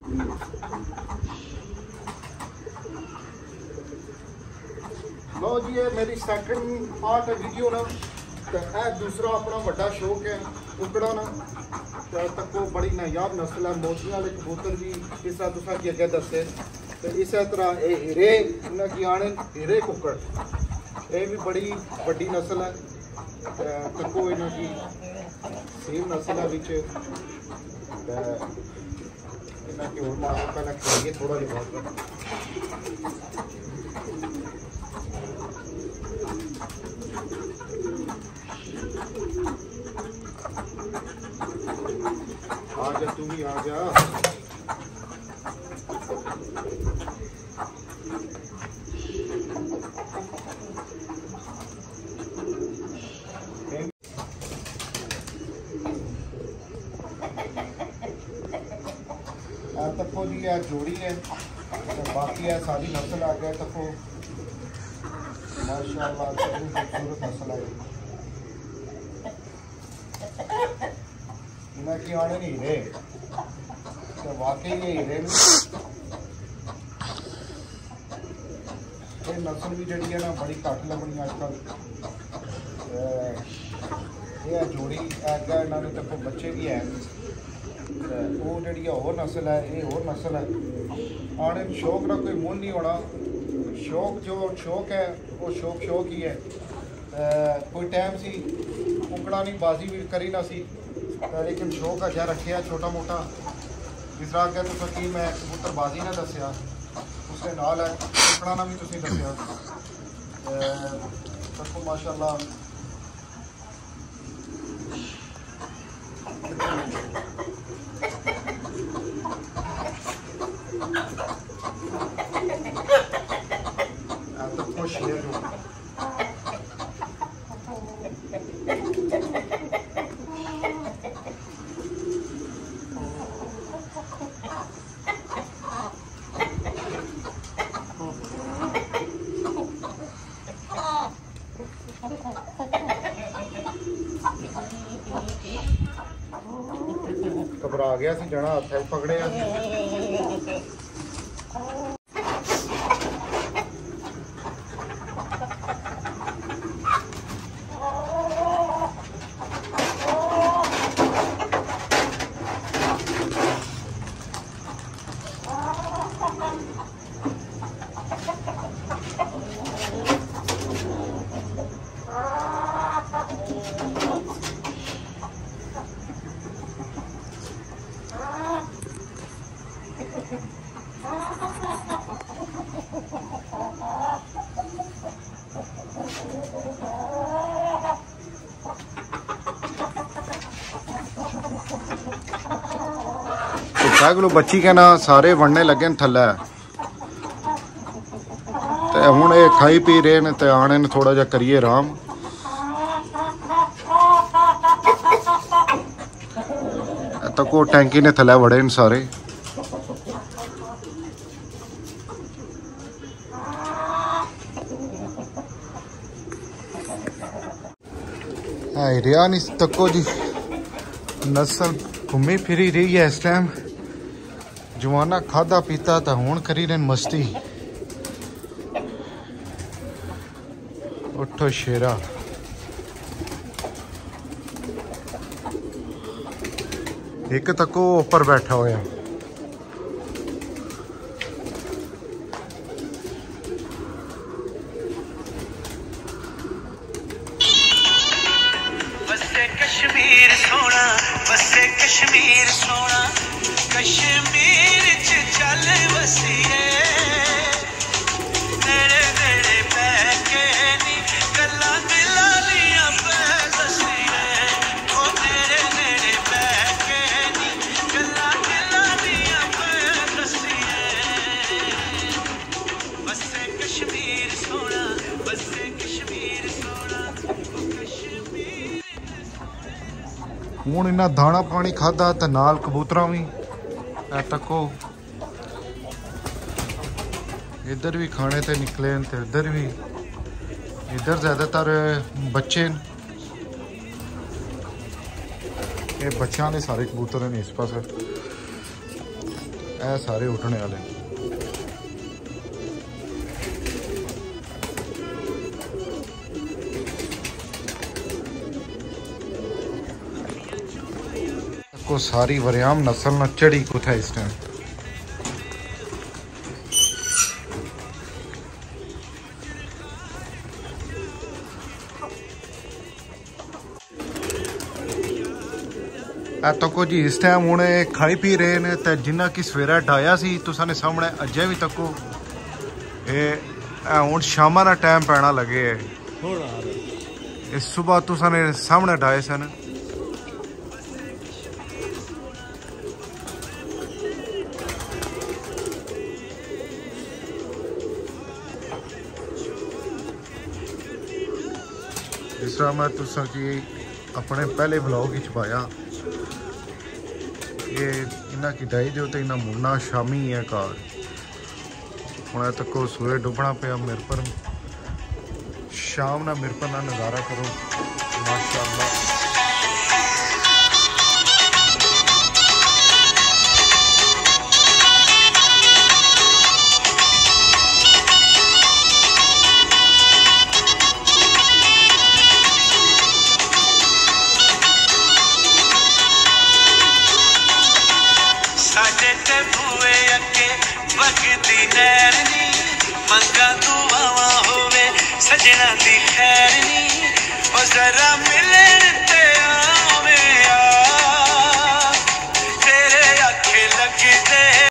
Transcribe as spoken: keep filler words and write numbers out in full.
लो जी, ये मेरी second part है वीडियो ना। तो यह दूसरा अपना बड़ा शौक है कुकड़ा ना। तो तक वो बड़ी नायाब नस्ल है, मोतियां वाले कबूतर भी इस तरह तुसा की अगे दसे। तो इस तरह ये हीरे इन्हें की आने हीरे कुकड़, ये भी बड़ी बड़ी नस्ल है। तको इन्हों की सेम नस्ल है बिच इन्हें की और मार पहले खाइए थोड़ा जिहा बहुत आ जा, तू भी आ जा। तको जी है जोड़ी है, बाकी है सारी नस्ल आ गया। तको माशाअल्लाह कितनी खूबसूरत नस्ल है। इन्हें की आने नहीं हीरे, तो वाकई ये हीरे ये नस्ल भी जी है ना बड़ी घट लभनी अजकल। ये जोड़ी अगर इन्होंने तको बच्चे भी हैं। वो जी होर नस्ल है, ये होर नस्ल है। आने शौक ना कोई मुल नहीं होना। शौक जो शौक है वो शौक शौक ही है। कोई टाइम सी कुकड़ा नहीं बाजी भी करी ना सी, लेकिन शौक अजा रखे छोटा मोटा। जिस तरह अगर तो कि मैं कबूतरबाजी ने दसिया, उसके नाल है कुकड़ा ना भी तुसीं दसिया। देखो माशाअल्लाह तो शेर जो घबरा गया सी, जना हथ पकड़े। सैकड़ों बच्ची के ना सारे बनने लगे थले। तो हुण ये खाई पी रहे ने, तो आने ने थोड़ा जा करिए आराम। तक वो टैंकी ने थले वड़े न सारे। रिया नहीं तको जी नस्ल घूमी फिरी रही है इस टाइम। जवाना खादा पीता तो हुण करी रहे मस्ती। उठो शेरा, एक तको ऊपर बैठा होया। बसे कश्मीर सोना, बसे कश्मीर सोना, कश्मीर च चल वसीए। तेरे तेरे पैके नी गल्ला दिला दियां पै दसीए। ओ तेरे तेरे पैके नी गल्ला दिला दियां पै दसीए। बसे कश्मीर सोना, बसे कश्मीर सोना, कश्मीर हूँ इन्ना दाना पानी खादा तो नाल कबूतरा भी तको इधर भी खाने ते निकले तो इधर भी। इधर ज़्यादातर बच्चे ये बच्चा ने सारे कबूतर ने इस पास। ਇਹ ਸਾਰੇ ਉੱਠਣੇ ਵਾਲੇ ਨੇ। को सारी वरियाम नस्ल न चढ़ी कुछ है इस टाइम। तो को जी इस टाइम हूँ खाई पी रहे ने तो जिन्ना कि सवेरा डाया सी तुसां ने सामने अजे भी तको ये हूँ शामा ना टाइम पैना लगे है। इस सुबह तुसां ने सामने डाए सन। जिस तरह मैं तुसा की अपने पहले ब्लॉग ही पाया ये इन्ना की डाई दो तो इन्ना मुड़ना शामी है कार हूँ तक को सूरज डुबना पाया मेरे पर शाम ना मेरे पर ना नज़ारा करो माशाअल्लाह। मंगा दुआवां होवे सजना दी खैर नी ओ जरा मिलन